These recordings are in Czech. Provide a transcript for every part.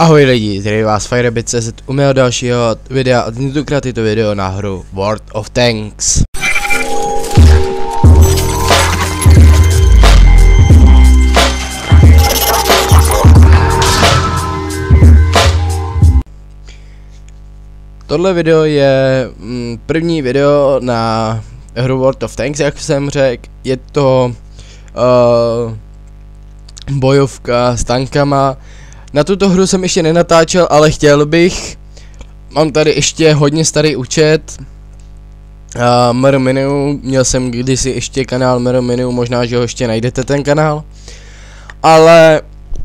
Ahoj lidi, tady vás Firebit.cz u mého dalšího videa a tentokrát je to video na hru World of Tanks. Tohle video je první video na hru World of Tanks, jak jsem řekl. Je to bojovka s tankama. Na tuto hru jsem ještě nenatáčel, ale chtěl bych. Mám tady ještě hodně starý účet. MRMinu, měl jsem kdysi ještě kanál MRMinu, možná, že ho ještě najdete ten kanál. Ale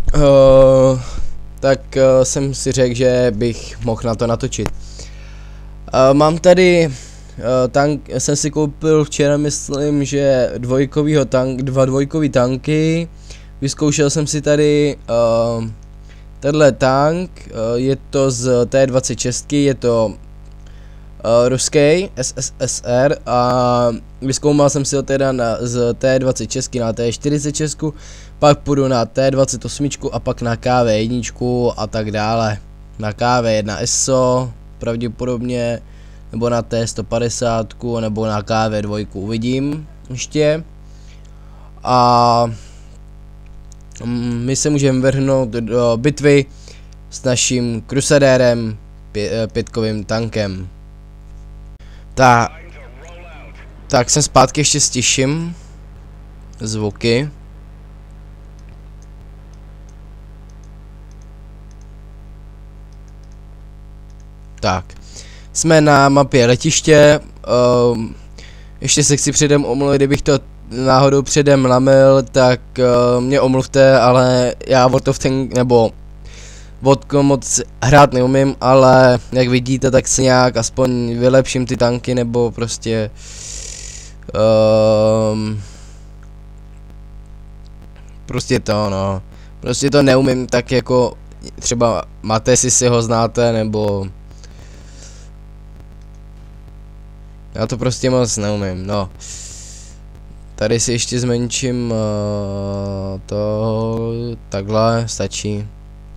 jsem si řekl, že bych mohl na to natočit. Mám tady tank, jsem si koupil včera, myslím, že dva dvojkový tanky. Vyzkoušel jsem si tady tenhle tank, je to z T26, je to ruský SSSR a vyzkoumal jsem si ho teda z T26 na T46, pak půjdu na T28 a pak na KV1 a tak dále. Na KV1 SO pravděpodobně, nebo na T150 nebo na KV2 uvidím ještě. A my se můžeme vrhnout do bitvy s naším Crusadérem, pětkovým tankem. Tak jsem zpátky, ještě stiším zvuky. Tak, jsme na mapě letiště. Ještě se chci předem omluvit, kdybych to náhodou předem lamil, tak mě omluvte, ale já World of Tanks nebo vodko moc hrát neumím, ale jak vidíte, tak si nějak aspoň vylepším ty tanky, nebo prostě prostě to neumím, tak jako třeba máte si ho znáte, nebo já to prostě moc neumím, no. Tady si ještě zmenším to, takhle stačí,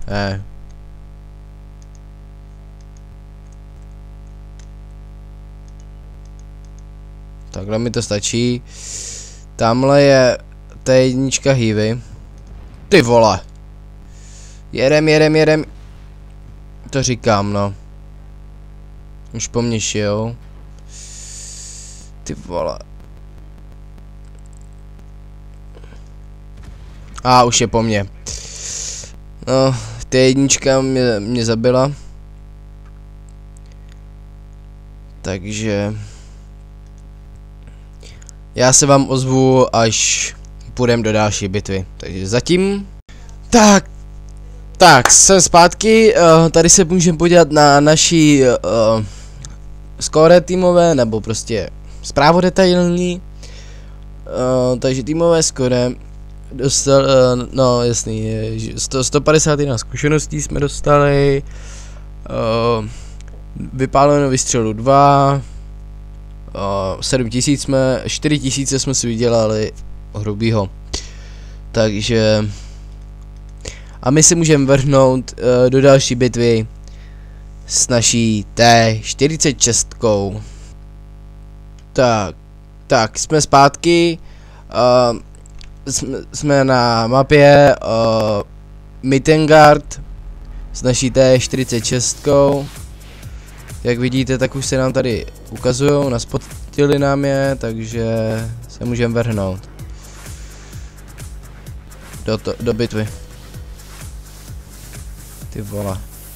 takhle mi to stačí. Tamhle je T1 Heavy. Ty vole. Jedem. To říkám, no. Už po mně šijou. Ty vole. A už je po mně. No, T1 mě zabila. Takže já se vám ozvu, až půjdeme do další bitvy. Takže zatím. Tak, jsem zpátky. Tady se můžeme podívat na naší skóre týmové, nebo prostě zprávu detailní. Takže týmové skóre dostal, no jasný, 151 zkušeností jsme dostali, vypáleno vystřelu 2, 7000 4000 jsme si vydělali hrubýho. Takže a my si můžeme vrhnout do další bitvy s naší T46. Tak, jsme zpátky. Jsme na mapě Mittengard s naší T46. Jak vidíte, tak už se nám tady ukazují, naspotili nám je, takže se můžeme vrhnout do bitvy. Ty vole.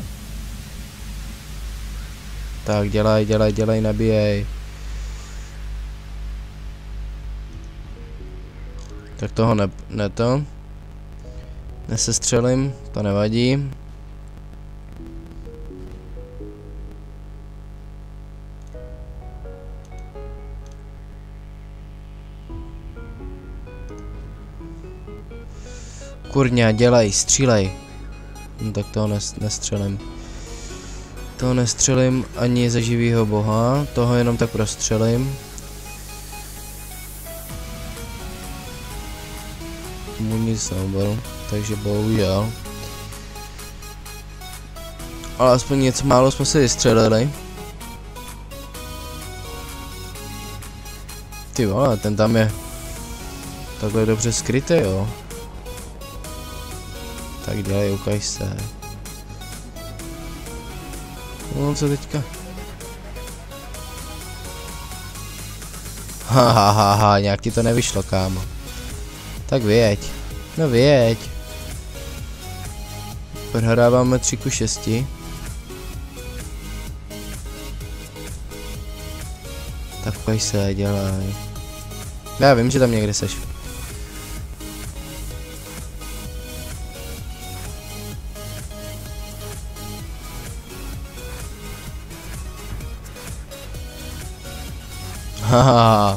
Tak dělej, nabíjej. Tak toho nesestřelím, to nevadí. Kurňa, dělej, střílej. No, tak toho nestřelím. Toho nestřelím ani ze živýho boha, toho jenom tak prostřelím. Mu nic neoberu, takže bohužel. Ale aspoň něco málo jsme si vystřelili. Ty vole, ten tam je takhle dobře skrytý, jo. Tak dělej, ukaž se. No co teďka? Ha, nějak ti to nevyšlo, kámo. Tak vyjeď. No vyjeď. Prohráváme 3-6. Tak ukaž se, dělej. Já vím, že tam někde seš. Haha.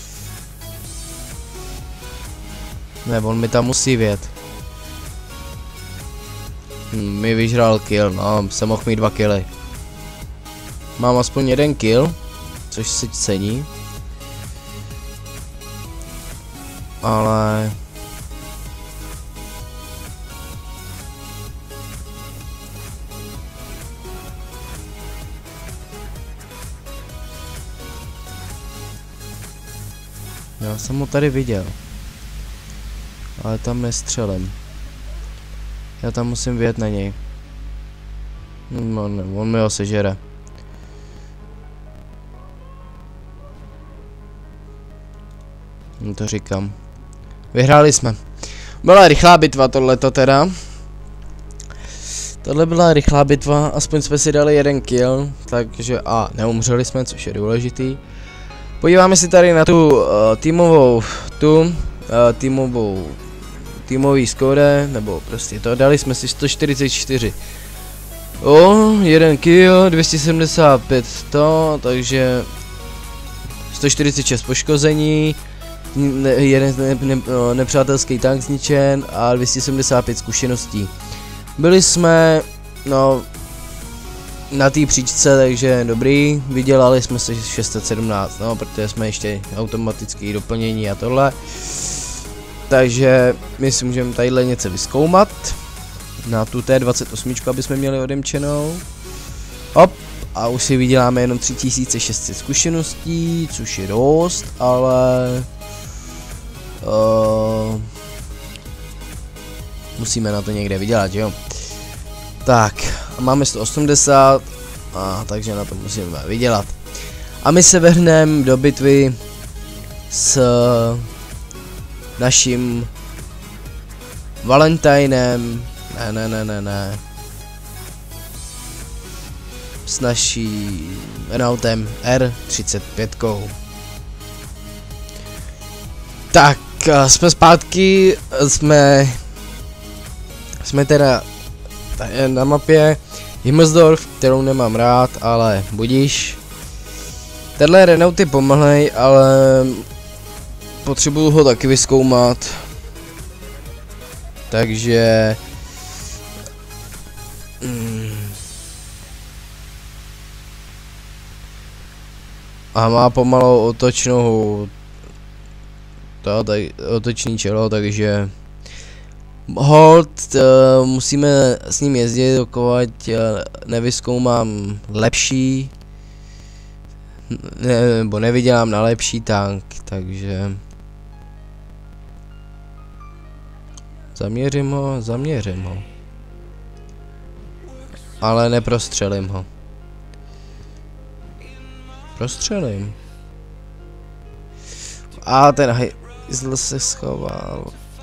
Ne, on mi tam musí vjet. Mi vyžral kill, no, jsem mohl mít 2 killy. Mám aspoň 1 kill, což se cení. Ale... Já jsem ho tady viděl. Ale tam nestřelím. Já tam musím vjet na něj. No ne, on mi ho sežere. No to říkám. Vyhráli jsme. Byla rychlá bitva tohleto teda. Tohle byla rychlá bitva, aspoň jsme si dali 1 kill, takže a neumřeli jsme, což je důležitý. Podíváme si tady na tu týmový skóre, nebo prostě to, dali jsme si 144. 1 kill, 275 to, takže 146 poškození, jeden nepřátelský tank zničen a 275 zkušeností. Byli jsme, no, na té příčce, takže dobrý, vydělali jsme si 617, no, protože jsme ještě automatické doplnění a tohle. Takže my si můžeme tadyhle něco vyzkoumat. Na tu T28, aby jsme měli odemčenou. Hop, a už si vyděláme jenom 3600 zkušeností, což je dost, ale... musíme na to někde vydělat, jo? Tak, a máme 180, takže na to musíme vydělat. A my se vrhneme do bitvy s naším Valentinem, ne, s naší Renaultem R35. Tak, jsme zpátky, jsme teda na mapě Himmelsdorf, kterou nemám rád, ale budíš. Tenhle Renault je pomalej, ale potřebuju ho taky vyzkoumat. Takže... A má pomalou otočnou... otočný čelo, takže... Hold, musíme s ním jezdit, dokud nevyzkoumám lepší, nebo nevydělám na lepší tank, takže zaměřím ho, ale neprostřelím ho. Prostřelím. A ten hajzl se schoval.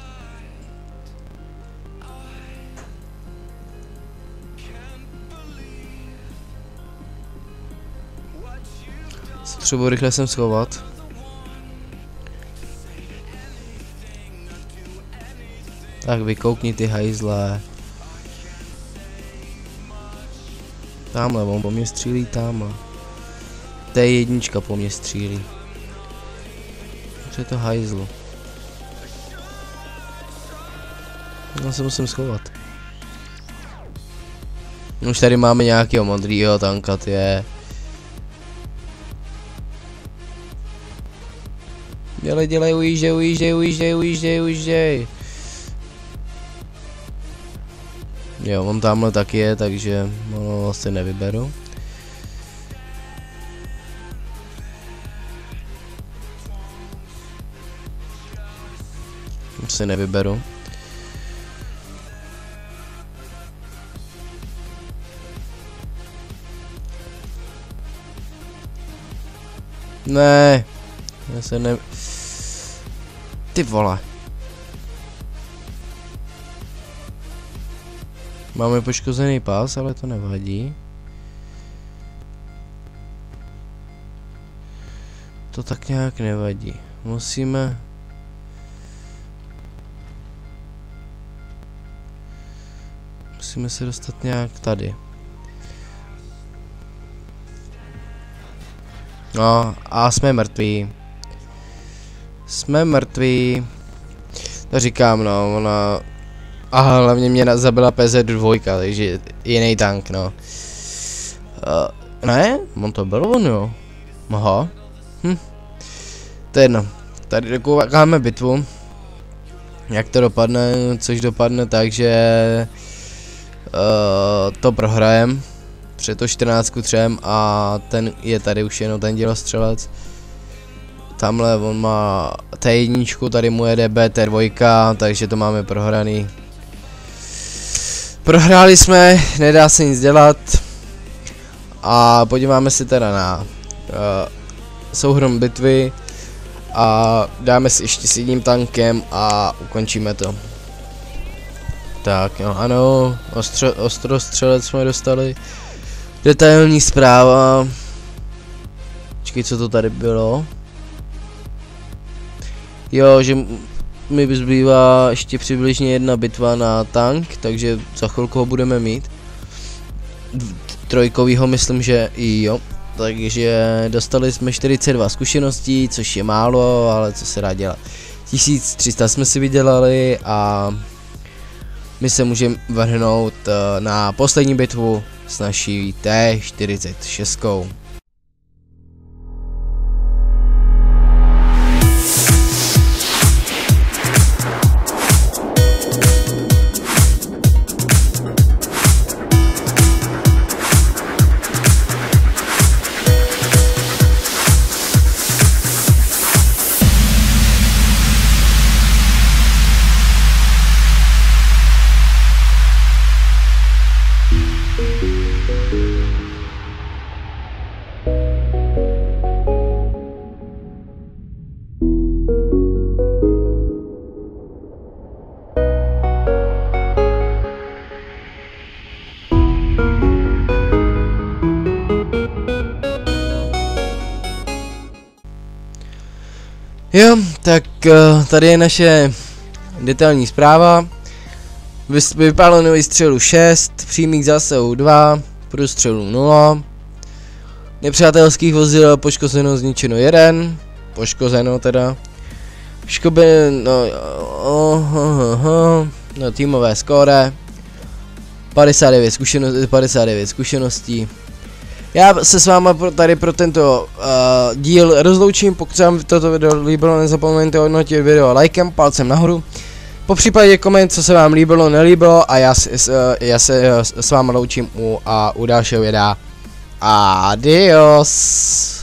Potřebuji rychle sem schovat. Tak vykoukni ty hajzle. Tamhle, on po mně střílí tamhle. T1 po mně střílí. Co je to hajzlu? Já se musím schovat. Už tady máme nějakého modrýho tanka, je. Dělej, ujížděj. Jo, on tamhle taky je, takže ono asi nevyberu. Asi nevyberu. Ne, já se ne... Ty vole. Máme poškozený pás, ale to nevadí. To tak nějak nevadí. Musíme se dostat nějak tady. No a jsme mrtví. Jsme mrtví. To říkám, no, ona... A hlavně mě zabila PZ2, takže jiný tank, no. Ne? On to byl on, jo. Aha. To je jedno. Tady dokoukáme bitvu. Jak to dopadne, což dopadne tak, že... to prohrajem. Před to 14:3 a ten je tady už jenom ten dělostřelec. Tamhle on má T1, tady mu jede BT2, takže to máme prohraný. Prohráli jsme, nedá se nic dělat. A podíváme se teda na souhrom bitvy. A dáme si ještě s jedním tankem a ukončíme to. Tak jo, ano, ostrostřelec jsme dostali. Detailní zpráva. Počkej, co to tady bylo? Jo, že mi zbývá ještě přibližně jedna bitva na tank, takže za chvilku ho budeme mít. Trojkovýho myslím, že i jo. Takže dostali jsme 42 zkušeností, což je málo, ale co se dá dělat. 1300 jsme si vydělali a my se můžeme vrhnout na poslední bitvu s naší T46. Jo, tak tady je naše detailní zpráva. Vypálenou výstřelu 6, přímých zásahů 2, průstřelů 0. Nepřátelských vozidel poškozeno, zničeno 1. Poškozeno teda. Škoby, no týmové skóre. 59 zkušeností. Já se s váma tady pro tento díl rozloučím, pokud se vám toto video líbilo, nezapomeňte hodnotit video lajkem, palcem nahoru. Popřípadě koment, co se vám líbilo, nelíbilo a já se s váma loučím u dalšího videa. Adios.